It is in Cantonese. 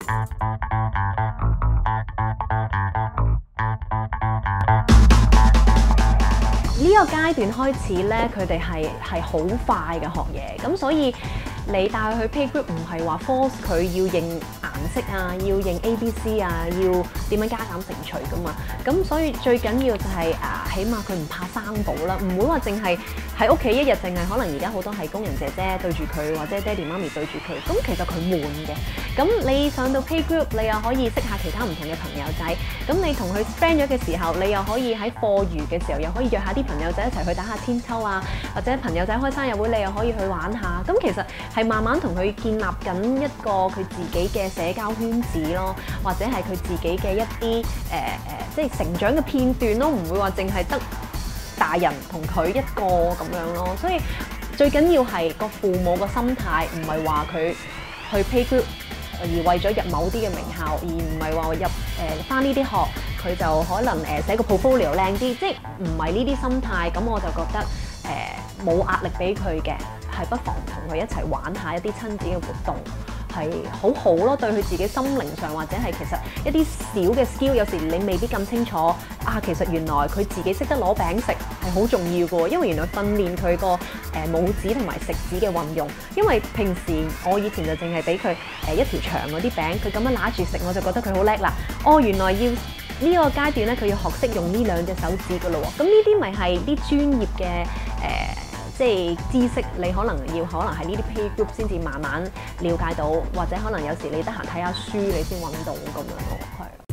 呢個階段開始咧，佢哋係好快嘅學嘢，咁所以你帶佢去 playgroup 唔係話 force 佢要認顏色啊，要認 ABC 啊，要點樣加減乘除噶嘛。咁所以最緊要就係起碼佢唔怕生保啦，唔會話淨係喺屋企一日淨係可能而家好多係工人姐姐對住佢，或者爹哋媽咪對住佢，咁其實佢悶嘅。咁你上到 playgroup，你又可以識下其他唔同嘅朋友仔。咁你同佢 friend 咗嘅時候，你又可以喺課餘嘅時候，又可以約下啲朋友仔一齊去打下天秋啊，或者朋友仔開生日會，你又可以去玩下。咁其實係慢慢同佢建立緊一個佢自己嘅社交圈子咯，或者係佢自己嘅一啲即係成長嘅片段咯，唔會話淨係得大人同佢一個咁樣咯。所以最緊要係個父母個心態，唔係話佢去 playgroup而為咗入某啲嘅名校，而唔係話入返呢啲學，佢就可能寫個 portfolio 靚啲，即係唔係呢啲心態。咁我就覺得冇壓力俾佢嘅，係不妨同佢一齊玩下一啲親子嘅活動，係好好咯。對佢自己心靈上，或者係其實一啲小嘅 skill， 有時你未必咁清楚其實原來佢自己識得攞餅食係好重要嘅，因為原來訓練佢個拇指同埋食指嘅運用。因為平時我以前就淨係俾佢一條長嗰啲餅，佢咁樣揦住食，我就覺得佢好叻啦。原來要呢個階段咧，佢要學識用呢兩隻手指㗎咯喎。咁呢啲咪係啲專業嘅即係知識，你可能喺呢啲 playgroup 先至慢慢了解到，或者可能有時你得閒睇下書，你先揾到咁樣咯，係。